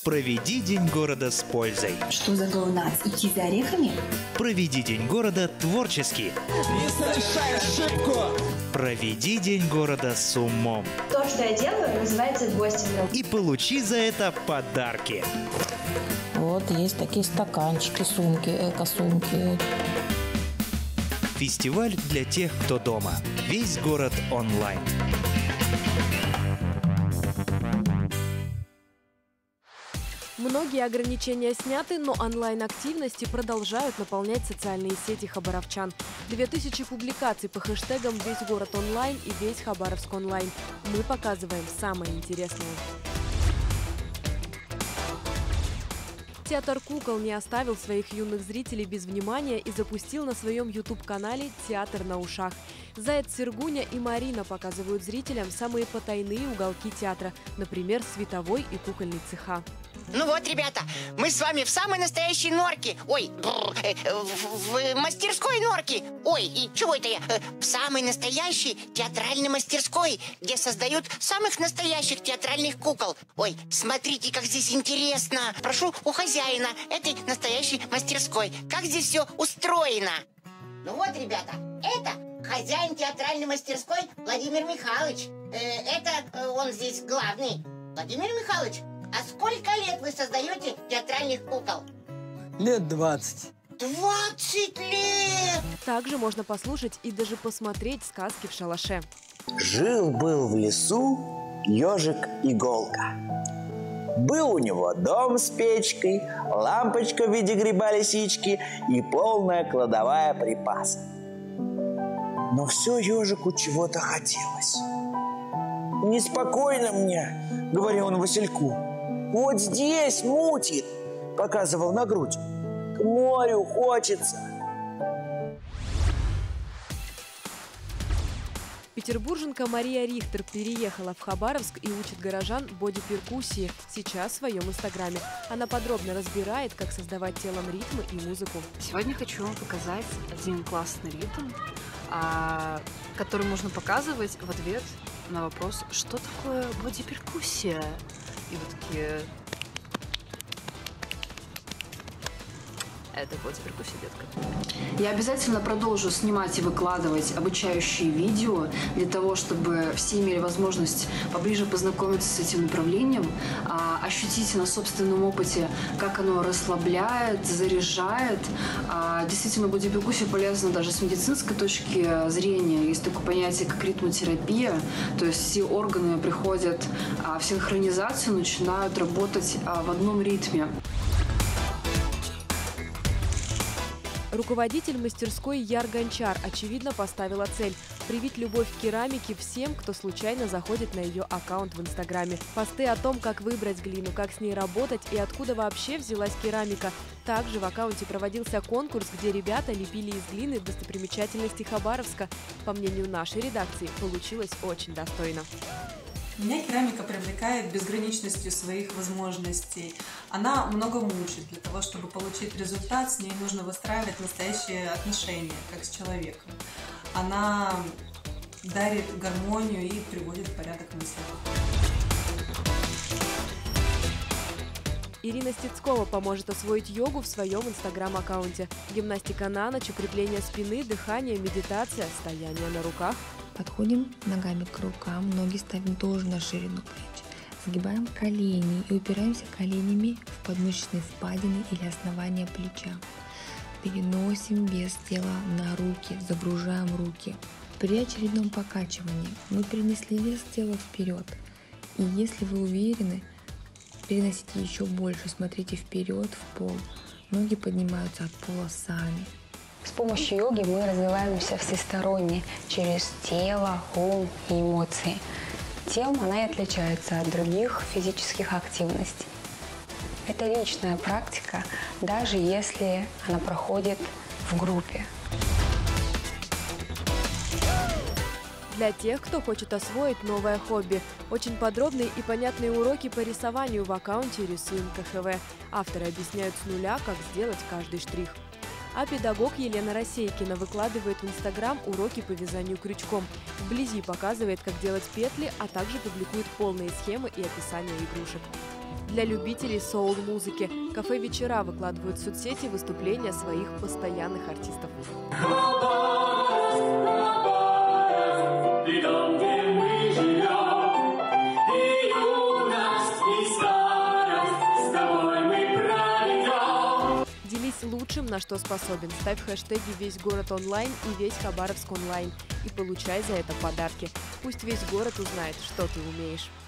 Проведи день города с пользой. Что за галунац? Идти за орехами? Проведи день города творчески. Не совершай ошибку! Проведи день города с умом. То, что я делаю, называется гостингом. И получи за это подарки. Вот есть такие стаканчики, сумки, эко-сумки. Фестиваль для тех, кто дома. Весь город онлайн. Многие ограничения сняты, но онлайн-активности продолжают наполнять социальные сети хабаровчан. 2000 публикаций по хэштегам «Весь город онлайн» и «Весь Хабаровск онлайн». Мы показываем самое интересное. Театр кукол не оставил своих юных зрителей без внимания и запустил на своем YouTube-канале «Театр на ушах». Заяц Сергуня и Марина показывают зрителям самые потайные уголки театра, например, световой и кукольный цеха. Ну вот, ребята, мы с вами в самой настоящей норке. Ой, в мастерской норке. Ой, и чего это я? В самой настоящей театральной мастерской, где создают самых настоящих театральных кукол. Ой, смотрите, как здесь интересно. Прошу у хозяина этой настоящей мастерской. Как здесь все устроено. Ну вот, ребята, это хозяин театральной мастерской Владимир Михайлович. Это он здесь главный. Владимир Михайлович, а сколько лет вы создаете театральных кукол? Лет 20. 20 лет! Также можно послушать и даже посмотреть сказки в шалаше. Жил-был в лесу ежик-иголка. Был у него дом с печкой, лампочка в виде гриба-лисички и полная кладовая припасов. Но все ежику чего-то хотелось. «Неспокойно мне», — говорил он Васильку. «Вот здесь мутит», — показывал на грудь. «К морю хочется». Петербурженка Мария Рихтер переехала в Хабаровск и учит горожан боди-перкуссии сейчас в своем инстаграме. Она подробно разбирает, как создавать телом ритмы и музыку. Сегодня хочу вам показать один классный ритм, который можно показывать в ответ на вопрос, что такое боди-перкуссия. И вы такие... Это боди-перкуссия, детка. Я обязательно продолжу снимать и выкладывать обучающие видео для того, чтобы все имели возможность поближе познакомиться с этим направлением, ощутить на собственном опыте, как оно расслабляет, заряжает. Действительно, боди-перкуссия полезна даже с медицинской точки зрения. Есть такое понятие, как ритмотерапия. То есть все органы приходят в синхронизацию, начинают работать в одном ритме. Руководитель мастерской Яр Гончар, очевидно, поставила цель – привить любовь к керамике всем, кто случайно заходит на ее аккаунт в Инстаграме. Посты о том, как выбрать глину, как с ней работать и откуда вообще взялась керамика. Также в аккаунте проводился конкурс, где ребята лепили из глины достопримечательности Хабаровска. По мнению нашей редакции, получилось очень достойно. Меня керамика привлекает безграничностью своих возможностей. Она многому учит. Для того, чтобы получить результат, с ней нужно выстраивать настоящие отношения, как с человеком. Она дарит гармонию и приводит в порядок мысли. Ирина Стецкова поможет освоить йогу в своем инстаграм-аккаунте. Гимнастика на ночь, укрепление спины, дыхание, медитация, стояние на руках. Подходим ногами к рукам, ноги ставим тоже на ширину плеч. Сгибаем колени и упираемся коленями в подмышечные впадины или основание плеча. Переносим вес тела на руки, загружаем руки. При очередном покачивании мы перенесли вес тела вперед. И если вы уверены, переносите еще больше, смотрите вперед в пол. Ноги поднимаются от пола сами. С помощью йоги мы развиваемся всесторонне через тело, ум и эмоции. Тем она и отличается от других физических активностей. Это личная практика, даже если она проходит в группе. Для тех, кто хочет освоить новое хобби. Очень подробные и понятные уроки по рисованию в аккаунте «Рисуем КХВ». Авторы объясняют с нуля, как сделать каждый штрих. А педагог Елена Рассейкина выкладывает в Инстаграм уроки по вязанию крючком. Вблизи показывает, как делать петли, а также публикует полные схемы и описания игрушек. Для любителей соул-музыки кафе «Вечера» выкладывают в соцсети выступления своих постоянных артистов. Делись лучшим, на что способен. Ставь хэштеги «Весь город онлайн» и «Весь Хабаровск онлайн» и получай за это подарки. Пусть весь город узнает, что ты умеешь.